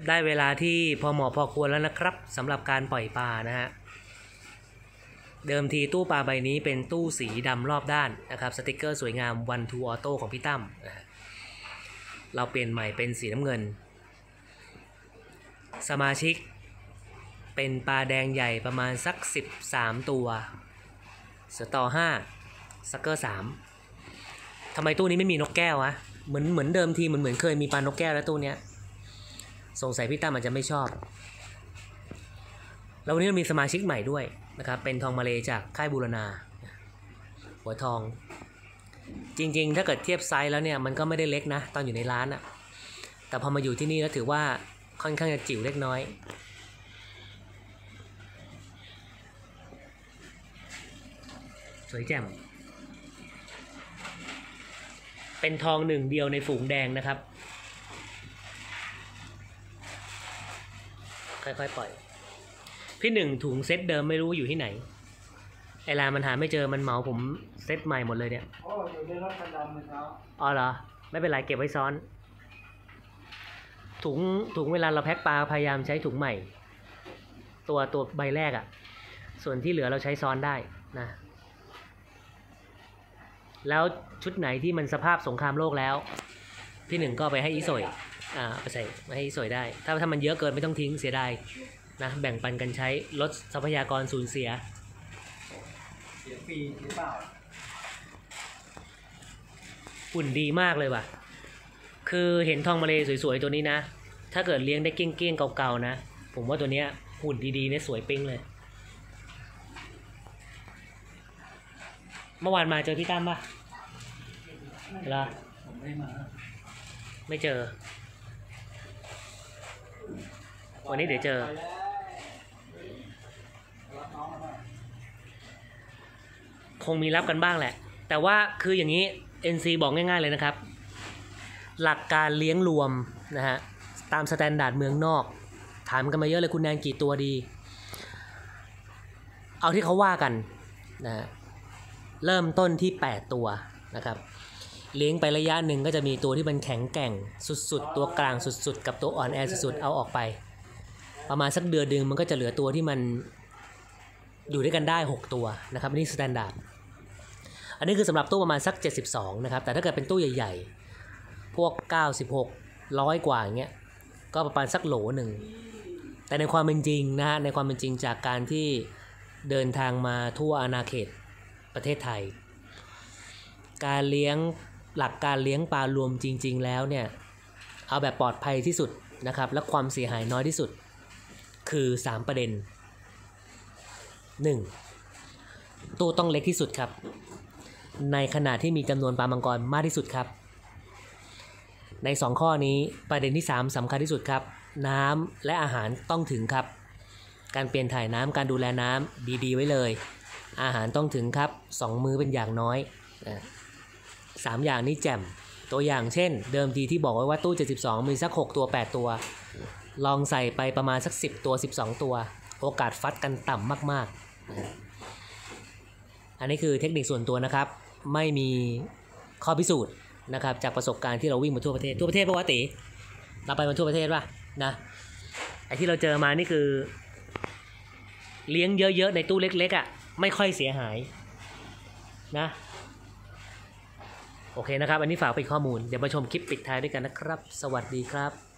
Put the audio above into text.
ได้เวลาที่พอเหมาะพอควรแล้วนะครับสำหรับการปล่อยปลานะฮะเดิมทีตู้ปลาใบนี้เป็นตู้สีดำรอบด้านนะครับสติกเกอร์สวยงาม One to Auto ของพี่ตั้มเราเปลี่ยนใหม่เป็นสีน้ำเงินสมาชิกเป็นปลาแดงใหญ่ประมาณสัก13ตัวเสือต่อ5ซักเกอร์3ทำไมตู้นี้ไม่มีนกแก้ววะเหมือนเดิมทีเหมือนเคยมีปลานกแก้วแล้วตู้เนี้ยสงสัยพี่ตั้มอาจจะไม่ชอบแล้ววันนี้เรามีสมาชิกใหม่ด้วยนะครับเป็นทองมาเลจากค่ายบูรณาหัวทองจริงๆถ้าเกิดเทียบไซส์แล้วเนี่ยมันก็ไม่ได้เล็กนะตอนอยู่ในร้านอะแต่พอมาอยู่ที่นี่แล้วถือว่าค่อนข้างจะจิ๋วเล็กน้อยสวยแจ่มเป็นทองหนึ่งเดียวในฝูงแดงนะครับค่อยๆปล่อยพี่หนึ่งถุงเซตเดิมไม่รู้อยู่ที่ไหนไอลามันหาไม่เจอมันเหมาผมเซตใหม่หมดเลยเนี่ยอ๋ออยู่ในรถคันดำเช้าอ๋อเหรอไม่เป็นไรเก็บไว้ซ้อนถุงเวลาเราแพ็คปลาพยายามใช้ถุงใหม่ตัวใบแรกอ่ะส่วนที่เหลือเราใช้ซ้อนได้นะแล้วชุดไหนที่มันสภาพสงครามโลกแล้วพี่หนึ่งก็ไปให้อีสอยไปใส่ไว้ให้อีสอยได้ถ้ามันเยอะเกินไม่ต้องทิ้งเสียดายนะแบ่งปันกันใช้ลดทรัพยากรสูญเสียฟรีหรือเปล่าหุ่นดีมากเลยว่ะคือเห็นทองมาเลสวยๆตัวนี้นะถ้าเกิดเลี้ยงได้เก้งๆเก่าๆนะผมว่าตัวเนี้ยหุ่นดีๆเนี่ยสวยปิ๊งเลยเมื่อวานมาเจอพี่ตั้มป่ะเหรอผมไม่มาไม่เจอวันนี้เดี๋ยวเจอคงมีรับกันบ้างแหละแต่ว่าคืออย่างนี้ NC บอกง่ายๆเลยนะครับหลักการเลี้ยงรวมนะฮะตามสแตนดาร์ดเมืองนอกถามกันมาเยอะเลยคุณแนนกี่ตัวดีเอาที่เขาว่ากันนะฮะเริ่มต้นที่8ตัวนะครับเลี้ยงไประยะหนึ่งก็จะมีตัวที่มันแข็งแกร่งสุดๆตัวกลางสุดๆกับตัวอ่อนแอสุดๆเอาออกไปประมาณสักเดือนนึงมันก็จะเหลือตัวที่มันอยู่ด้วยกันได้6ตัวนะครับนี่สแตนดาร์ดอันนี้คือสำหรับตู้ประมาณสัก72นะครับแต่ถ้าเกิดเป็นตู้ใหญ่ๆพวก96 100กว่าอย่างเงี้ยก็ประมาณสักโหลหนึ่งแต่ในความเป็นจริงนะฮะในความเป็นจริงจากการที่เดินทางมาทั่วอาณาเขตประเทศไทยการเลี้ยงหลักการเลี้ยงปลารวมจริงๆแล้วเนี่ยเอาแบบปลอดภัยที่สุดนะครับและความเสียหายน้อยที่สุดคือ3ประเด็น1ตู้ต้องเล็กที่สุดครับในขณะที่มีจำนวนปลามังกรมากที่สุดครับใน2ข้อนี้ประเด็นที่3สำคัญที่สุดครับน้ำและอาหารต้องถึงครับการเปลี่ยนถ่ายน้ำการดูแลน้ำดีๆไว้เลยอาหารต้องถึงครับ2มื้อเป็นอย่างน้อย3อย่างนี้แจ่มตัวอย่างเช่นเดิมทีที่บอกไว้ว่าตู้72มีสัก6ตัว8ตัวลองใส่ไปประมาณสัก10ตัว12ตัวโอกาสฟัดกันต่ำมากๆอันนี้คือเทคนิคส่วนตัวนะครับไม่มีข้อพิสูจน์นะครับจากประสบการณ์ที่เราวิ่งมาทั่วประเทศปะวะติเราไปมาทั่วประเทศป่ะนะไอ้ที่เราเจอมานี่คือเลี้ยงเยอะๆในตู้เล็กๆอ่ะไม่ค่อยเสียหายนะโอเคนะครับอันนี้ฝากเป็นข้อมูลเดี๋ยวมาชมคลิปปิดท้ายด้วยกันนะครับสวัสดีครับ